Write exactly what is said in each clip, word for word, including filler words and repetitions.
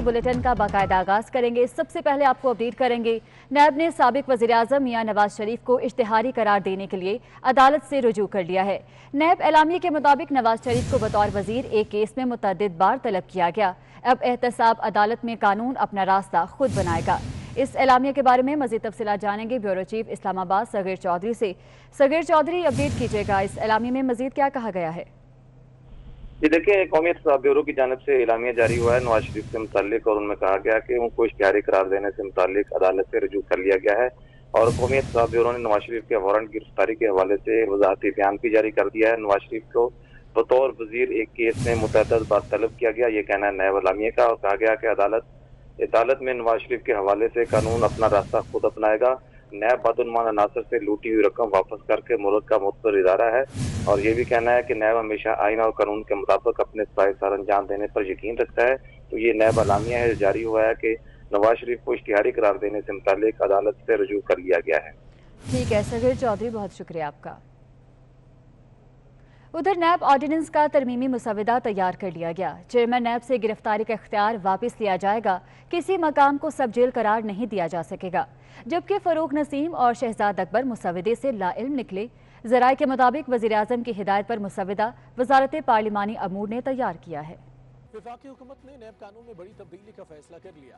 Bulletin का बाकायदा आगाज करेंगे। सबसे पहले आपको अपडेट करेंगे, नैब ने साबिक वज़ीर-ए-आज़म मियां नवाज शरीफ को इश्तिहारी करार देने के लिए अदालत से रुजू कर लिया है। नैब एलामिये के मुताबिक नवाज शरीफ को बतौर वजीर एक केस में मुतअद्दिद बार तलब किया गया। अब एहतसाब अदालत में कानून अपना रास्ता खुद बनाएगा। इस एलामिया के बारे में मजीद तफसीलात जानेंगे ब्यूरो चीफ इस्लामाबाद सगीर चौधरी से। सगीर चौधरी, अपडेट कीजिएगा, इस एलामिया में मजीद क्या कहा गया है? ये देखिए, कौमी एहतसाब ब्यूरो की जानिब से एलामिया जारी हुआ है नवाज शरीफ से मुताल्लिक, और उनमें कहा गया कि उनको इश्तिहारी करार देने से मुताल्लिक अदालत से रुजू कर लिया गया है। और कौमी एहतसाब ब्यूरो ने नवाज शरीफ के वारंट गिरफ्तारी के हवाले से वजाहती बयान भी जारी कर दिया है। नवाज शरीफ को बतौर वजीर एक केस में मुतअद्दिद बार तलब किया गया, ये कहना है नैब एलामिया का, और कहा गया कि अदालत अदालत में नवाज शरीफ के हवाले से कानून अपना रास्ता खुद अपनाएगा। नैब बदउनवान अनासर से लूटी हुई रकम वापस करके मुल्क का मुतबर इदारा है, और ये भी कहना है कि नैब हमेशा आइन और कानून के मुताबिक अपने फराइज़ सर अंजाम देने पर यकीन रखता है। तो ये नैब एलामिया है, जारी हुआ है कि नवाज शरीफ को इश्तिहारी करार देने से मुताल्लिक अदालत से रुजू कर लिया गया है। ठीक है सगीर चौधरी, बहुत शुक्रिया आपका। उधर नैब ऑर्डिनेंस का तरमीमी मुसवदा तैयार कर लिया गया। चेयरमैन नैब से गिरफ्तारी का इख्तियार वापस लिया जाएगा। किसी मकाम को सब जेल करार नहीं दिया जा सकेगा। जबकि फरूक नसीम और शहजाद अकबर मुसवदे से लाइल्म निकले। ज़राए के मुताबिक वज़ीर-ए-आज़म की हिदायत पर मुसवदा वजारत पार्लिमानी अमूर ने तैयार किया है। वफाकी हुकूमत ने नैब कानून में बड़ी तब्दीली का फैसला कर लिया।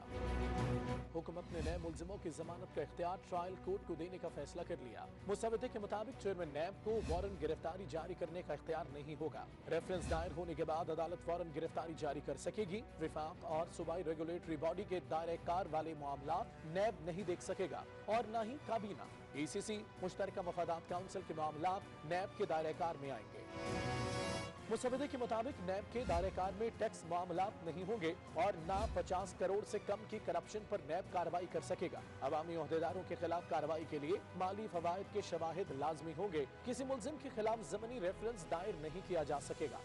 हुकूमत ने नए मुल्जिमों की जमानत का इख्तियार ट्रायल कोर्ट को देने का फैसला कर लिया। मुसवदे के मुताबिक चेयरमैन नैब को वारंट गिरफ्तारी जारी करने का इख्तियार नहीं होगा। रेफरेंस दायर होने के बाद अदालत वारंट गिरफ्तारी जारी कर सकेगी। विफाक और सूबाई रेगुलेटरी बॉडी के दायरे कार वाले मामला नैब नहीं देख सकेगा, और न ही काबीना ई सी सी मुश्तरका मफादात काउंसिल के मामला नैब के दायरे कार में आएंगे। मुसवदे के मुताबिक नैब के दायरेकार में टैक्स मामलात नहीं होंगे, और ना पचास करोड़ से कम की करप्शन पर नैब कार्रवाई कर सकेगा। अवामी ओहदेदारों के खिलाफ कार्रवाई के लिए माली फवायद के शवाहिद लाजमी होंगे। किसी मुल्जिम के खिलाफ जमीनी रेफरेंस दायर नहीं किया जा सकेगा।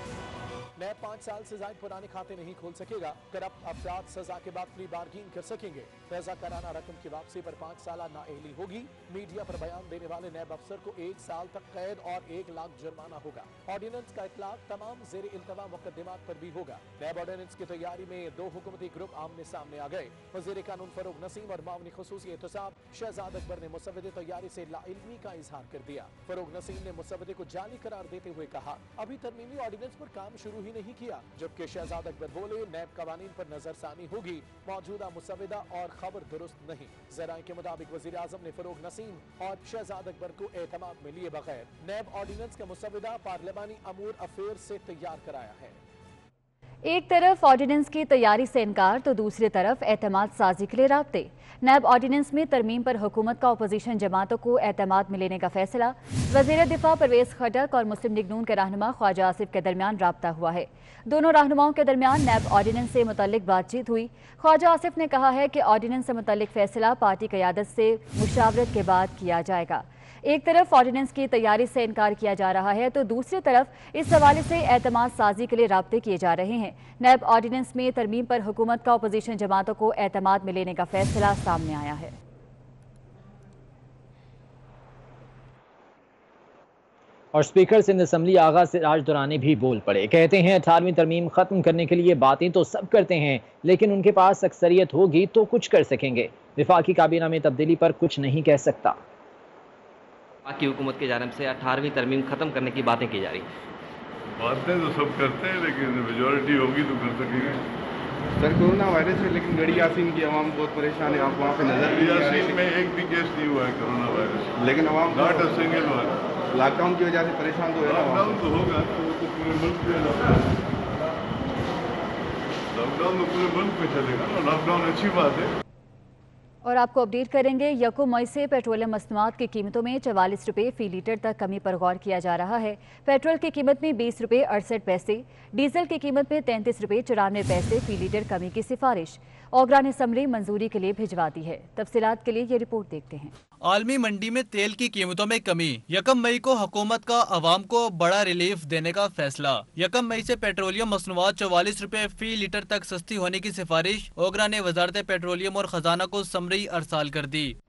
नैब पाँच साल से ज्यादा पुराने खाते नहीं खोल सकेगा। करप्ट अफराद सजा के बाद प्री बार्गिन कर सकेंगे। रजा कराना रकम की वापसी पर पाँच साल नाअहली होगी। मीडिया पर बयान देने वाले नैब अफसर को एक साल तक कैद और एक लाख जुर्माना होगा। ऑर्डिनेंस का इतलाक तमाम जेर इल्तवा मुकदमात पर भी होगा। नैब ऑर्डिनेंस की तैयारी में दो हुकूमती ग्रुप आमने सामने आ गए। वजीर कानून फरूक नसीम और मामनी खुसूसी एहतसाब शहजाद अकबर ने मुसवदे तैयारी से लाइल्मी का इजहार कर दिया। फरूक नसीम ने मुसवदे को जाली करार देते हुए कहा, अभी तरमीमी ऑर्डिनेंस पर काम शुरू ही नहीं किया। जबकि शहजाद अकबर बोले, नैब कवानीन पर नजरसानी होगी, मौजूदा मुसवदा और खबर दुरुस्त नहीं। ज़राए के मुताबिक वजीर आजम ने फरूक नसीम और शहजाद अकबर को एतमाद में लिए बगैर नैब ऑर्डिनेंस का मुसवदा पार्लिमानी अमूर अफेयर से तैयार कराया है। एक तरफ ऑर्डिनेंस की तैयारी से इनकार तो दूसरी तरफ एतमाद साजी के लिए राब्ते। नैब ऑर्डिनेंस में तरमीम पर हुकूमत का अपोजिशन जमातों को एतमाद में लेने का फैसला। वज़ीर दिफा परवेज खटक और मुस्लिम लीग नून के रहनुमा ख्वाजा आसिफ के दरमियान राब्ता हुआ है। दोनों रहनुमाओं के दरमियान नैब ऑर्डिनेंस से मुतल्लिक बातचीत हुई। ख्वाजा आसिफ ने कहा है कि ऑर्डिनेंस से मुतल्लिक फैसला पार्टी क़यादत से मुशावरत के बाद किया जाएगा। एक तरफ ऑर्डिनेंस की तैयारी से इनकार किया जा रहा है तो दूसरी तरफ इस हवाले से एतमाद साजी के लिए राब्ते किए जा रहे हैं। नैब ऑर्डिनेंस में तरमीम पर हुकूमत का अपोजिशन जमातों को एतमाद में लेने का फैसला सामने आया है। और स्पीकर सिंध असम्बली आगा सिराज दुरानी भी बोल पड़े। कहते हैं अठारहवीं तरमीम खत्म करने के लिए बातें तो सब करते हैं, लेकिन उनके पास अक्सरियत होगी तो कुछ कर सकेंगे। वफाकी काबीना में तब्दीली पर कुछ नहीं कह सकता। बाकी हुकूमत की जानिब से अठारहवीं तरमीम खत्म करने की बातें की जा रही। बातें तो सब करते हैं, लेकिन मेजॉरिटी होगी तो कर सकेंगे। सर कोरोना वायरस है, लेकिन गड़ी यासीन की आवाम बहुत परेशान है। आप वहाँ पे नजर गड़ी यासीन में एक भी केस नहीं हुआ है कोरोना वायरस, लेकिन आवाम not a single one. Lockdown की वजह से परेशान तो है। लॉकडाउन तो होगा, तो वो तो पूरे मुल्क में लॉकडाउन लॉकडाउन तो पूरे मुल्क में चलेगा ना। लॉकडाउन अच्छी बात है। और आपको अपडेट करेंगे, यकम मई से पेट्रोलियम मसनूआत की कीमतों में चवालीस रुपये फी लीटर तक कमी पर गौर किया जा रहा है। पेट्रोल की कीमत में बीस रुपये अड़सठ पैसे, डीजल की कीमत में तैंतीस रुपये चौरानवे पैसे फी लीटर कमी की सिफारिश ओगरा ने असम्बली मंजूरी के लिए भिजवा दी है। तफसीलात के लिए ये रिपोर्ट देखते हैं। आलमी मंडी में तेल की कीमतों में कमी। यकम मई को हुकूमत का अवाम को बड़ा रिलीफ देने का फैसला। यकम मई से पेट्रोलियम मसनूआत चौवालीस रुपए फी लीटर तक सस्ती होने की सिफारिश ओगरा ने वजारत पेट्रोलियम और खजाना को समरी अरसाल कर दी।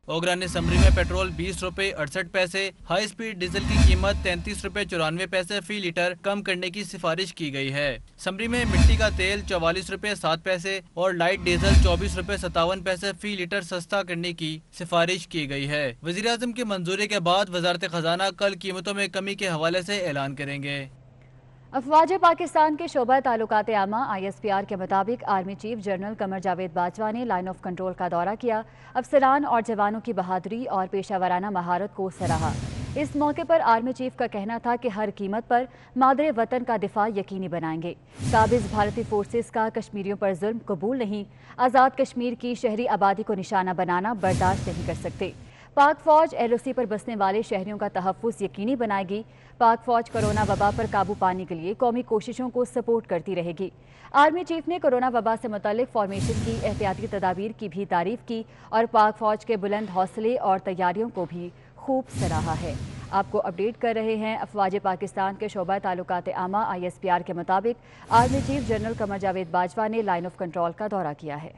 ओगरा ने असम्बली में पेट्रोल बीस रुपए अड़सठ पैसे, हाई स्पीड डीजल की कीमत तैंतीस रुपए चौरानवे पैसे फी लीटर कम करने की सिफारिश की गई है। असम्बली में मिट्टी का तेल चौवालीस रुपए सात पैसे और लाइट डीजल चौबीस रुपए सत्तावन पैसे फी लीटर सस्ता करने की सिफारिश की गई है। वज़ीर आज़म की मंजूरी के बाद वजारत खजाना कल कीमतों में कमी के हवाले से ऐलान करेंगे। अफवाज पाकिस्तान के शोबा ताल्लुकात आमा आई एस पी आर के मुताबिक army chief general Qamar Javed Bajwa ने लाइन ऑफ कंट्रोल का दौरा किया, अफसरान और जवानों की बहादुरी और पेशा वराना महारत को सराहा। इस मौके पर आर्मी चीफ का कहना था कि हर कीमत पर मादरे वतन का दिफा यकीनी बनाएंगे। काबिज भारतीय फोर्सेस का कश्मीरियों पर जुल्म कबूल नहीं, आज़ाद कश्मीर की शहरी आबादी को निशाना बनाना बर्दाश्त नहीं कर सकते। पाक फौज एल ओ सी पर बसने वाले शहरियों का तहफ़्फ़ुज़ यकीनी बनाएगी। पाक फौज कोरोना वबा पर काबू पाने के लिए कौमी कोशिशों को सपोर्ट करती रहेगी। आर्मी चीफ ने कोरोना वबा से मुतालिक फॉर्मेशन की एहतियाती तदाबीर की भी तारीफ की और पाक फौज के बुलंद हौसले और तैयारियों को भी खूब सराहा है। आपको अपडेट कर रहे हैं अफवाज पाकिस्तान के शोबा ताल्लुकात आमा आई एस पी आर के मुताबिक army chief general Qamar Javed Bajwa ने लाइन ऑफ कंट्रोल का दौरा किया है।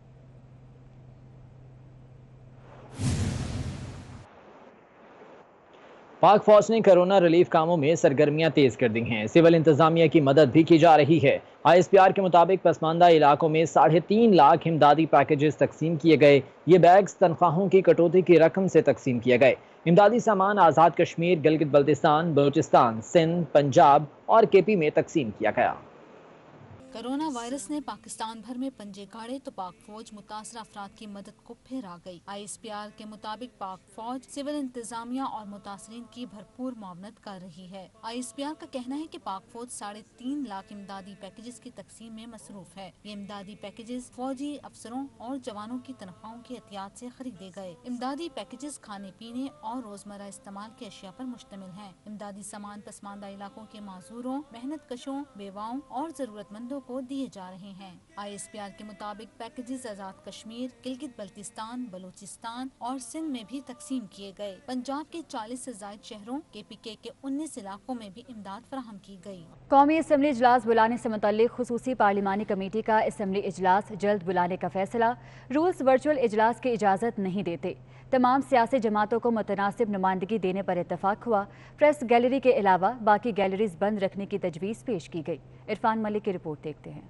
पाक फौज ने कोरोना रिलीफ कामों में सरगर्मियां तेज कर दी हैं। सिविल इंतजामिया की मदद भी की जा रही है। आई एस पी आर के मुताबिक पसमानदा इलाकों में साढ़े तीन लाख इमदादी पैकेजेस तकसीम किए गए। ये बैग्स तनख्वाहों की कटौती की रकम से तकसीम किए गए। इमदादी सामान आज़ाद कश्मीर, गिलगित बल्तिस्तान, बलूचिस्तान, सिंध, पंजाब और के पी में तकसीम किया गया। कोरोना वायरस ने पाकिस्तान भर में पंजे गाड़े तो पाक फौज मुतासर अफराद की मदद को फिर आ गई। आई एस पी आर के मुताबिक पाक फौज सिविल इंतजामिया और मुतासरीन की भरपूर मुआवनत कर रही है। आई एस पी आर का कहना है कि पाक फौज साढ़े तीन लाख इमदादी पैकेजेस की तकसीम में मसरूफ है। ये इमदादी पैकेजेस फौजी अफसरों और जवानों की तनख्वाहों की एहतियात से खरीदे गए। इमदादी पैकेजेस खाने पीने और रोजमर्रा इस्तेमाल की अशिया पर मुश्तमिल है। इमदादी सामान पसमानदा इलाकों के माजूरों, मेहनत कशों, बेवाओं और जरूरतमंदों को दिए जा रहे हैं। आई एस पी आर के मुताबिक पैकेजेस आज़ाद कश्मीर, गिलगित बल्तिस्तान, बलूचिस्तान और सिंध में भी तकसीम किए गए। पंजाब के चालीस से ज्यादा शहरों, के पी के के उन्नीस इलाकों में भी इमदाद फराहम की गई। कौमी असम्बली इजलास बुलाने से मुतल्लिक खुसूसी पार्लिमानी कमेटी का असम्बली इजलास जल्द बुलाने का फैसला। रूल्स वर्चुअल इजलास की इजाज़त नहीं देते। तमाम सियासी जमातों को मुतनासिब नुमाइंदगी देने पर इत्तफाक हुआ। प्रेस गैलरी के अलावा बाकी गैलरीज बंद रखने की तजवीज़ पेश की गई। इरफान मलिक की रिपोर्ट देखते हैं।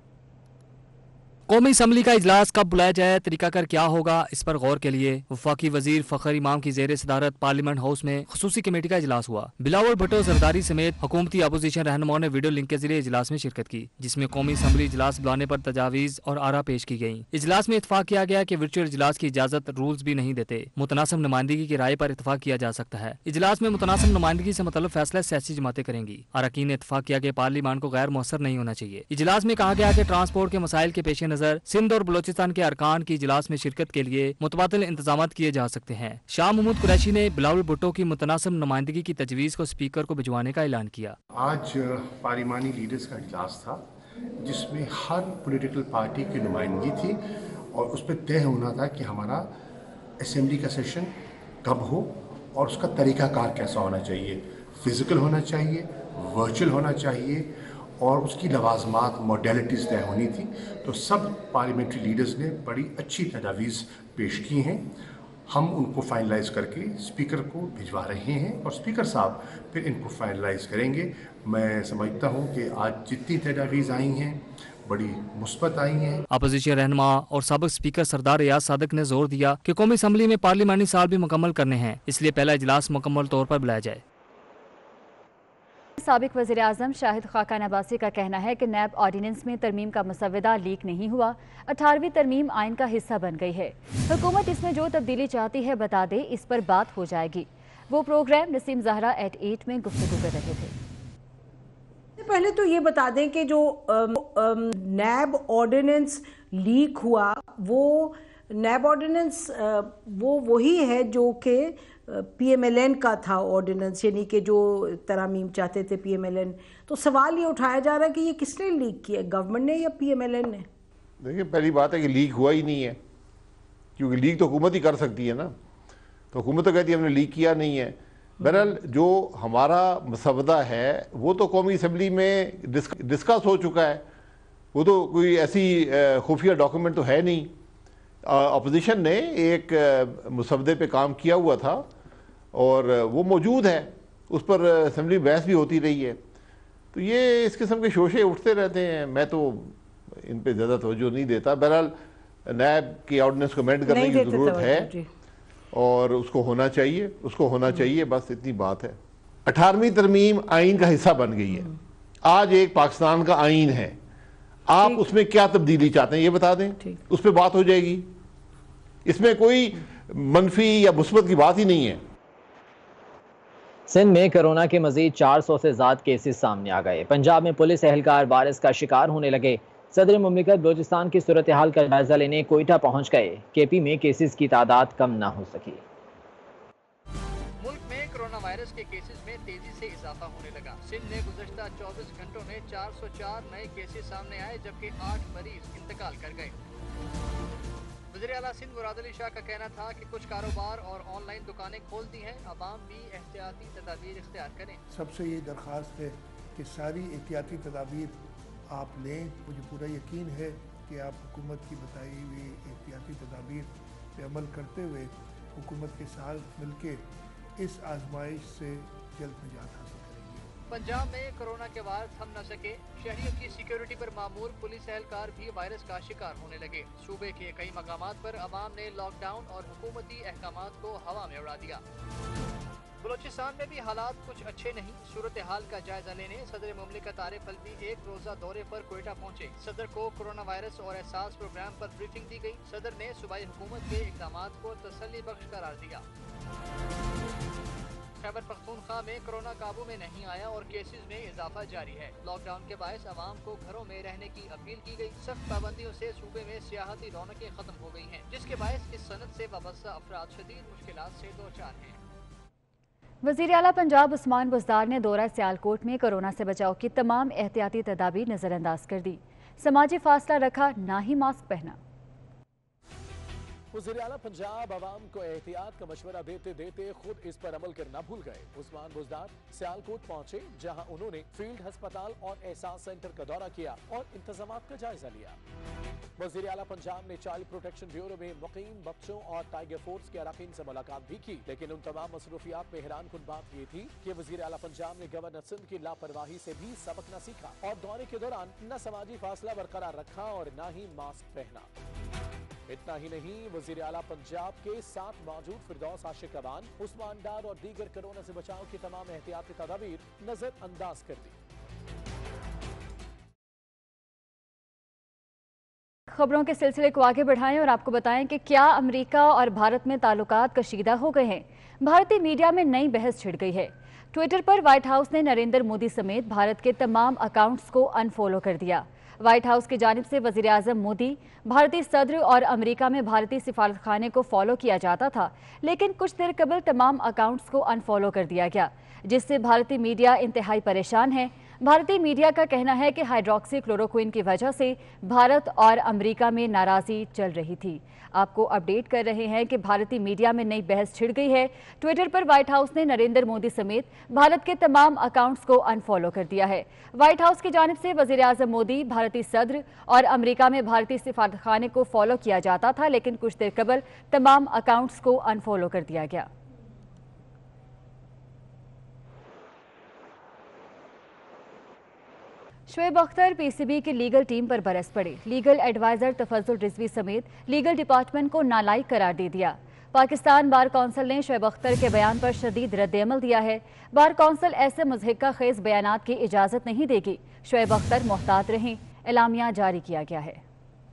कौमी असम्बली का इजलास कब बुलाया जाए, तरीकाकार क्या होगा, इस पर गौर के लिए वफाकी वजीर फखर इमाम की जेर सदारत पार्लियामेंट हाउस में खुसूसी कमेटी का इजलास हुआ। बिलावल भुट्टो जरदारी समेत हुकूमती अपोजिशन रहनुमाओं ने वीडियो लिंक के जरिए इजलास में शिरकत की, जिसमें कौमी असम्बली इजलास बुलाने पर तजावीज और आरा पेश की गयी। इजलास में इतफाक किया गया कि वर्चुअल इजलास की इजाजत रूल्स भी नहीं देते। मुतनासिब नुमाइंदगी की राय पर इतफाक किया जा सकता है। इजलास में मुतनासिब नुमाइंदगी से मतलब फैसला सियासी जमातें करेंगी। अरकान ने इतफाक किया कि पार्लियामान को गैर मौसर नहीं होना चाहिए। इजलास में कहा गया कि ट्रांसपोर्ट के मसाइल के पेश नजर सिंध और बलोचिस्तान के अरकान की इजलास में शिरकत के लिए मुतबादिल इंतजाम किए जा सकते हैं। शाह महमूद कुरैशी ने बिलावल भुट्टो की मुतनासिब नुमाइंदगी की तजवीज़ को स्पीकर को भिजवाने का ऐलान किया। आज पार्लिमानी लीडर्स का इजलास था जिसमें हर पॉलिटिकल पार्टी की नुमाइंदगी थी और उस पर तय होना था कि हमारा असेंबली का सेशन कब हो और उसका तरीकाकार कैसा होना चाहिए। फिजिकल होना चाहिए, वर्चुअल होना चाहिए और उसकी लवाजमात मॉडलिटीज़ तय होनी थी। तो सब पार्लियामेंट्री लीडर्स ने बड़ी अच्छी तजावीज़ पेश की हैं। हम उनको फाइनलाइज करके स्पीकर को भिजवा रहे हैं और स्पीकर साहब फिर इनको फाइनलाइज करेंगे। मैं समझता हूँ कि आज जितनी तजावीज़ आई हैं बड़ी मुस्बत आई हैं। अपोजिशन रहनुमा और साबिक स्पीकर सरदार रियाज सादिक ने जोर दिया कि कौमी असम्बली में पार्लिमानी साल भी मुकम्मल करने हैं, इसलिए पहला इजलास मुकम्मल तौर पर बुलाया जाए। साबिक वज़ीर आज़म शाहिद खाकान अब्बासी का कहना है कि नैब ऑर्डिनेंस में तरमीम का मसवदा लीक नहीं हुआ, अठारहवीं तरमीम आइन का हिस्सा बन गई है। हुकूमत इसमें जो तब्दीली चाहती है बता दे, इस पर बात हो जाएगी। वो program Naseem Zehra at eight में गुफ्तगू कर रहे थे। पहले तो ये बता दें कि जो नैब ऑर्डिनेंस लीक हुआ वो नैब ऑर्डिनेंस वो वही है जो कि पी एम एल एन का था ऑर्डिनेंस, यानी कि जो तरामीम चाहते थे पी एम एल एन। तो सवाल ये उठाया जा रहा है कि ये किसने लीक किया, गवर्नमेंट ने या पी एम एल एन ने? देखिए, पहली बात है कि लीक हुआ ही नहीं है, क्योंकि लीक तो हुकूमत ही कर सकती है ना। तो हुकूमत तो कहती है हमने लीक किया नहीं है। बहरहाल जो हमारा मसवदा है वो तो कौमी असम्बली में डिस्कस हो चुका है। वो तो कोई ऐसी खुफिया डॉक्यूमेंट तो है नहीं اپوزیشن نے ایک مسودے پہ کام کیا ہوا تھا اور وہ موجود ہے, اس پر اسمبلی بحث بھی ہوتی رہی ہے. تو یہ اس قسم کے شوشے اٹھتے رہتے ہیں, میں تو ان پہ زیادہ توجہ نہیں دیتا. بہرحال نیب کی آرڈیننس کو امینڈ کرنے کی ضرورت ہے اور اس کو ہونا چاہیے, اس کو ہونا چاہیے, بس اتنی بات ہے. اٹھارہویں ترمیم آئین کا حصہ بن گئی ہے, آج ایک پاکستان کا آئین ہے. آپ اس میں کیا تبدیلی چاہتے ہیں یہ بتا دیں, اس پہ بات ہو جائے گی. اس میں کوئی منفی یا مثبت کی بات ہی نہیں ہے. سندھ میں کرونا کے مزید چار سو سے زائد کیسز سامنے آ گئے. پنجاب میں پولیس اہلکار وائرس کا شکار ہونے لگے. صدر مملکت بلوچستان کی صورتحال کا جائزہ لینے کوئٹہ پہنچ گئے. کے پی میں کیسز کی تعداد کم نہ ہو سکی. ملک میں کرونا وائرس کے کیسز میں تیزی سے اضافہ ہونے لگا. سندھ میں گزشتہ چوبیس گھنٹوں میں چار سو چار نئے کیسز سامنے آئے جبکہ آٹھ مریض انتقال کر گئے. وزیر اعلیٰ سندھ مراد علی شاہ کا کہنا تھا کہ کچھ کاروبار اور آن لائن دکانیں کھول دی ہیں, عوام بھی احتیاطی تدابیر اختیار کریں. سب سے یہ درخواست ہے کہ ساری احتیاطی تدابیر آپ لیں. مجھے پورا یقین ہے کہ آپ حکومت کی بتائی ہوئی احتیاطی تدابیر پہ عمل کرتے ہوئے حکومت کے ساتھ مل کے اس آزمائش سے جلد نجات حاصل کریں گے. پنجاب میں کرونا کے وائر تھم نہ سکے. شہریوں کی سیکیورٹی پر معمور پولیس اہلکار بھی وائرس کا شکار ہونے لگے. صوبے کے کئی مقامات پر عوام نے لاک ڈاؤن اور حکومتی احکامات کو ہوا میں اڑا دیا. بلوچستان میں بھی حالات کچھ اچھے نہیں. صورتحال کا جائزہ لینے صدر مملکت عارف الوی ایک روزہ دورے پر کوئٹہ پہنچے. صدر کو کرونا وائرس اور احساس پروگرام پر بریفنگ دی گئی. صدر نے صوبائی حکومت کے اقدامات کو تسلی بخش قرار دیا. خیبر پختونخوا میں کرونا قابو میں نہیں آیا اور کیسز میں اضافہ جاری ہے. لاک ڈاؤن کے باعث عوام کو گھروں میں رہنے کی اپیل کی گئی. سخت پابندیوں سے صوبے میں سیاحتی رونقیں ختم ہو گئی ہیں جس کے باعث اس صنعت سے وابستہ افراد شدید مشکلات سے دوچار ہیں. وزیر اعلیٰ پنجاب عثمان بزدار نے دورہ سیالکوٹ میں کرونا سے بچاؤ کی تمام احتیاطی تدابیر نظر انداز کر دی. سماجی فاصلہ رکھا, نہ ہی ماسک پہنا. وزیر اعلیٰ پنجاب عوام کو احتیاط کا مشورہ دیتے دیتے خود اس پر عمل کرنا بھول گئے. عثمان بزدار سیالکوٹ پہنچے جہاں انہوں نے فیلڈ ہسپتال اور احساس سینٹر کا دورہ کیا اور انتظامات کا جائزہ لیا. وزیر اعلیٰ پنجاب نے چائلڈ پروٹیکشن بیورو میں مقیم بچوں اور ٹائیگر فورس کے اراکین سے ملاقات بھی کی, لیکن ان تمام مصروفیات میں حیران کن بات یہ تھی کہ وزیر اعلیٰ پنجاب نے گورنر سندھ کی لاپرواہی سے بھی سبق نہ سیکھا اور دورے کے دوران نہ سماجی فاصلہ برقرار رکھا اور نہ ہی ماسک پہنا. اتنا ہی نہیں, وزیر اعلیٰ پنجاب کے ساتھ موجود فردوس عاشق ابان, عثمان ڈار اور دیگر کرونا سے بچاؤ کی تمام احتیاطی تدابیر نظر انداز کر دی. خبروں کے سلسلے کو آگے بڑھائیں اور آپ کو بتائیں کہ کیا امریکہ اور بھارت میں تعلقات کشیدہ ہو گئے ہیں. بھارتی میڈیا میں نئی بحث چھڑ گئی ہے. ٹویٹر پر وائٹ ہاؤس نے نریندر مودی سمیت بھارت کے تمام اکاؤنٹس کو ان فالو کر دیا. وائٹ ہاؤس کی جانب سے وزیر اعظم مودی, بھارتی صدر اور امریکہ میں بھارتی سفارت خانے کو فالو کیا جاتا تھا, لیکن کچھ دیر قبل تمام اکاؤنٹس کو ان فالو کر دیا گیا, جس سے بھارتی میڈیا انتہائی پریشان ہے. بھارتی میڈیا کا کہنا ہے کہ ہائیڈروکسی کلوروکوئن کی وجہ سے بھارت اور امریکہ میں ناراضی چل رہی تھی. آپ کو اپڈیٹ کر رہے ہیں کہ بھارتی میڈیا میں نئی بحث چھڑ گئی ہے. ٹویٹر پر وائٹ ہاؤس نے نریندر مودی سمیت بھارت کے تمام اکاؤنٹس کو ان فالو کر دیا ہے. وائٹ ہاؤس کی جانب سے وزیر اعظم مودی, بھارتی صدر اور امریکہ میں بھارتی سفارت خانے کو فالو کیا جاتا تھا, لیکن کچھ دیر قبل تمام اکاؤنٹس کو ان فالو کر دیا گیا. Shoaib Akhtar P C B کی لیگل ٹیم پر برس پڑے. لیگل ایڈوائزر تفضل رضوی سمیت لیگل ڈپارٹمنٹ کو نالائق قرار دے دیا. پاکستان بار کونسل نے شعیب اختر کے بیان پر شدید رد عمل دیا ہے. بار کونسل ایسے مضحکہ خیز بیانات کی اجازت نہیں دے گی. شعیب اختر محتاط رہیں, اعلامیہ جاری کیا گیا ہے.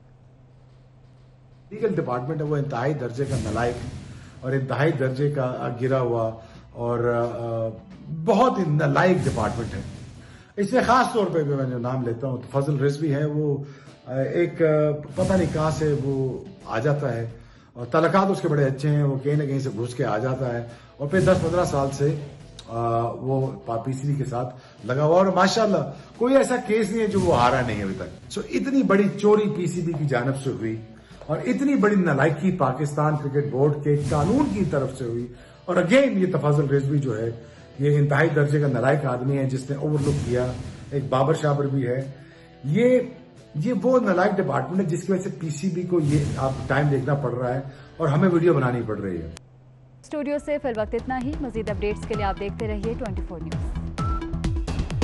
لیگل ڈپارٹمنٹ ہے وہ انتہائی درجے کا نالائق اور انتہائی درجے کا گرا ہوا اور بہت نالائق ڈپارٹمنٹ ہے. اس میں خاص طور پہ میں جو نام لیتا ہوں فضل رضوی ہے, وہ ایک پتہ نہیں کہاں سے وہ آ جاتا ہے اور تعلقات اس کے بڑے اچھے ہیں, وہ کہیں نہ کہیں سے گھس کے آ جاتا ہے اور پھر دس پندرہ سال سے وہ پی سی بی کے ساتھ لگا ہوا اور ماشاءاللہ کوئی ایسا کیس نہیں ہے جو وہ ہارا نہیں ابھی تک. سو اتنی بڑی چوری پی سی بی کی جانب سے ہوئی اور اتنی بڑی نالائکی پاکستان کرکٹ بورڈ کے قانون کی طرف سے ہوئی. اور اگین یہ تفضل رضوی جو ہے یہ انتہائی درجے کا نالائق آدمی ہے جس نے اوور لک کیا. ایک بابر شابر بھی ہے. یہ یہ وہ نالائق ڈپارٹمنٹ ہے جس کی وجہ سے پی سی بی کو یہ آپ ٹائم دیکھنا پڑ رہا ہے اور ہمیں ویڈیو بنانی پڑ رہی ہے. اسٹوڈیو سے فی الوقت اتنا ہی. مزید اپڈیٹس کے لیے آپ دیکھتے رہیے ٹوئنٹی فور نیوز.